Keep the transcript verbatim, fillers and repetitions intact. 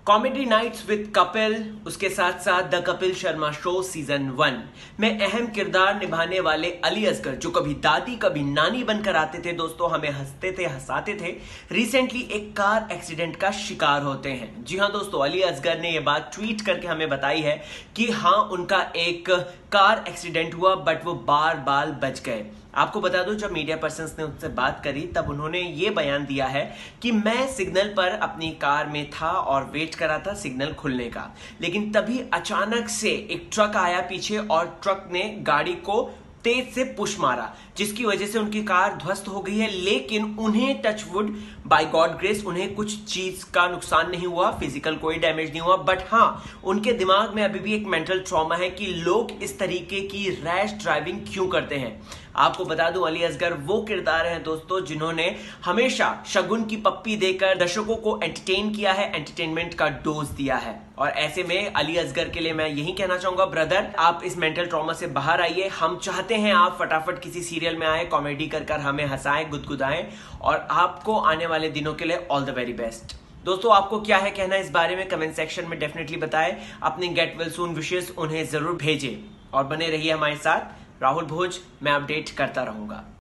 Comedy nights with Kapil, उसके साथ साथ the Kapil Sharma show season one में अहम किरदार निभाने वाले अली असगर, जो कभी दादी कभी नानी बनकर आते थे दोस्तों, हमें हंसते थे हंसाते थे, रिसेंटली एक कार एक्सीडेंट का शिकार होते हैं। जी हां दोस्तों, अली असगर ने यह बात ट्वीट करके हमें बताई है कि हां उनका एक कार एक्सीडेंट हुआ बट वो बार बार बच गए। आपको बता दूं, जब मीडिया पर्सन्स ने उनसे बात करी तब उन्होंने ये बयान दिया है कि मैं सिग्नल पर अपनी कार में था और वेट कर रहा था सिग्नल खुलने का, लेकिन तभी अचानक से एक ट्रक आया पीछे और ट्रक ने गाड़ी को तेज से पुश मारा, जिसकी वजह से उनकी कार ध्वस्त हो गई है। लेकिन उन्हें टचवुड बाय गॉड ग्रेस उन्हें कुछ चीज का नुकसान नहीं हुआ, फिजिकल कोई डैमेज नहीं हुआ। बट हाँ, उनके दिमाग में अभी भी एक मेंटल ट्रॉमा है कि लोग इस तरीके की रैश ड्राइविंग क्यों करते हैं। आपको बता दूं, अली असगर वो किरदार हैं दोस्तों जिन्होंने हमेशा शगुन की पप्पी देकर दर्शकों को एंटरटेन किया है, एंटरटेनमेंट का डोज दिया है। और ऐसे में अली असगर के लिए मैं यही कहना चाहूंगा, ब्रदर आप इस मेंटल ट्रॉमा से बाहर आइए। हम चाहते हैं आप फटाफट किसी सीरियल में आए, कॉमेडी कर कर हमें हंसाएं, गुदगुदाएं, और आपको आने वाले दिनों के लिए ऑल द वेरी बेस्ट। दोस्तों, आपको क्या है कहना इस बारे में कमेंट सेक्शन में डेफिनेटली बताएं। अपने गेट वेल सून विशेष उन्हें जरूर भेजें और बने रहिए हमारे साथ। राहुल भोज, मैं अपडेट करता रहूंगा।